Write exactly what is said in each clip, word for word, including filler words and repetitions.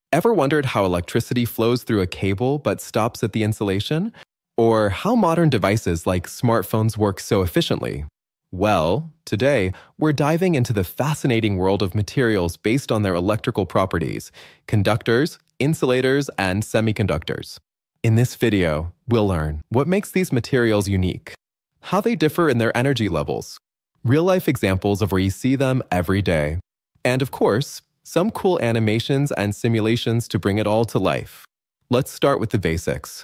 Ever wondered how electricity flows through a cable but stops at the insulation? Or how modern devices like smartphones work so efficiently? Well, today, we're diving into the fascinating world of materials based on their electrical properties: conductors, insulators, and semiconductors. In this video, we'll learn what makes these materials unique, how they differ in their energy levels, real-life examples of where you see them every day, and of course, some cool animations and simulations to bring it all to life. Let's start with the basics.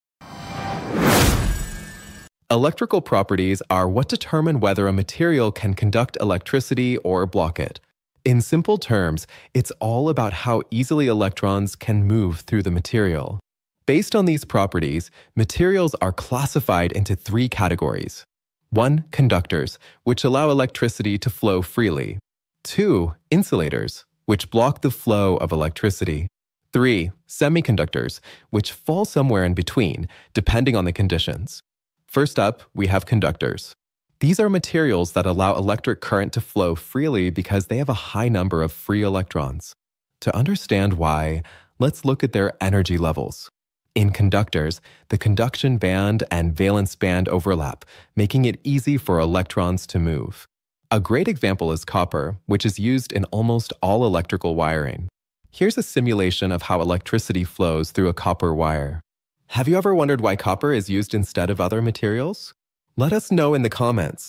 Electrical properties are what determine whether a material can conduct electricity or block it. In simple terms, it's all about how easily electrons can move through the material. Based on these properties, materials are classified into three categories. One, conductors, which allow electricity to flow freely. Two, insulators, which block the flow of electricity. Three, semiconductors, which fall somewhere in between, depending on the conditions. First up, we have conductors. These are materials that allow electric current to flow freely because they have a high number of free electrons. To understand why, let's look at their energy levels. In conductors, the conduction band and valence band overlap, making it easy for electrons to move. A great example is copper, which is used in almost all electrical wiring. Here's a simulation of how electricity flows through a copper wire. Have you ever wondered why copper is used instead of other materials? Let us know in the comments.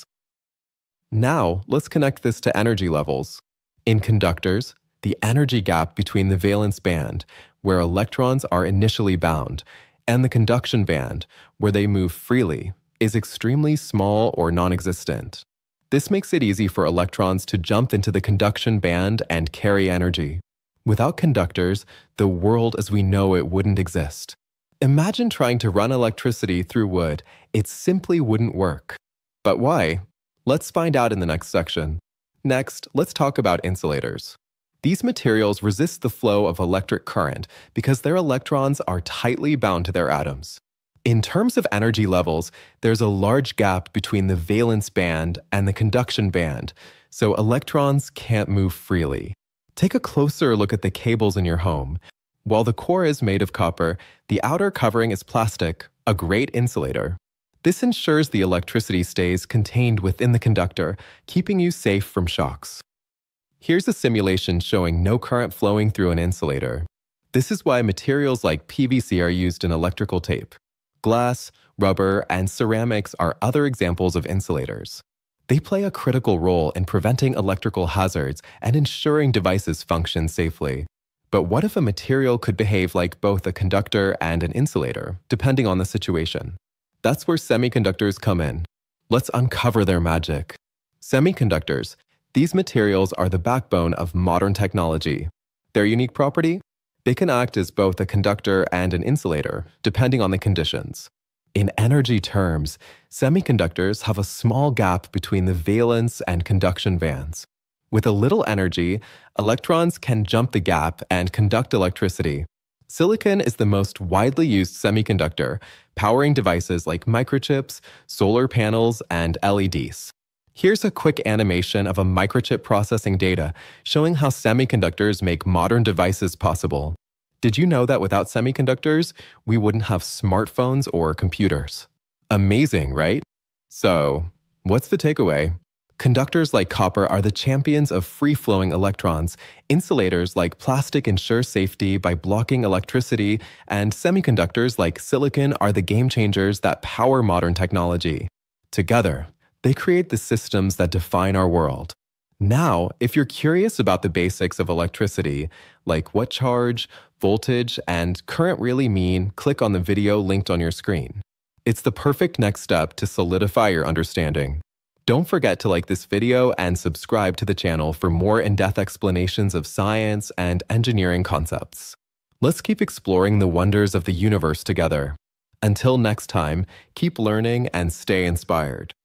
Now, let's connect this to energy levels. In conductors, the energy gap between the valence band, where electrons are initially bound, and the conduction band, where they move freely, is extremely small or non-existent. This makes it easy for electrons to jump into the conduction band and carry energy. Without conductors, the world as we know it wouldn't exist. Imagine trying to run electricity through wood. It simply wouldn't work. But why? Let's find out in the next section. Next, let's talk about insulators. These materials resist the flow of electric current because their electrons are tightly bound to their atoms. In terms of energy levels, there's a large gap between the valence band and the conduction band, so electrons can't move freely. Take a closer look at the cables in your home. While the core is made of copper, the outer covering is plastic, a great insulator. This ensures the electricity stays contained within the conductor, keeping you safe from shocks. Here's a simulation showing no current flowing through an insulator. This is why materials like P V C are used in electrical tape. Glass, rubber, and ceramics are other examples of insulators. They play a critical role in preventing electrical hazards and ensuring devices function safely. But what if a material could behave like both a conductor and an insulator, depending on the situation? That's where semiconductors come in. Let's uncover their magic. Semiconductors. These materials are the backbone of modern technology. Their unique property? They can act as both a conductor and an insulator, depending on the conditions. In energy terms, semiconductors have a small gap between the valence and conduction bands. With a little energy, electrons can jump the gap and conduct electricity. Silicon is the most widely used semiconductor, powering devices like microchips, solar panels, and L E Ds. Here's a quick animation of a microchip processing data showing how semiconductors make modern devices possible. Did you know that without semiconductors, we wouldn't have smartphones or computers? Amazing, right? So, what's the takeaway? Conductors like copper are the champions of free-flowing electrons. Insulators like plastic ensure safety by blocking electricity, and semiconductors like silicon are the game changers that power modern technology. Together, they create the systems that define our world. Now, if you're curious about the basics of electricity, like what charge, voltage, and current really mean, click on the video linked on your screen. It's the perfect next step to solidify your understanding. Don't forget to like this video and subscribe to the channel for more in-depth explanations of science and engineering concepts. Let's keep exploring the wonders of the universe together. Until next time, keep learning and stay inspired.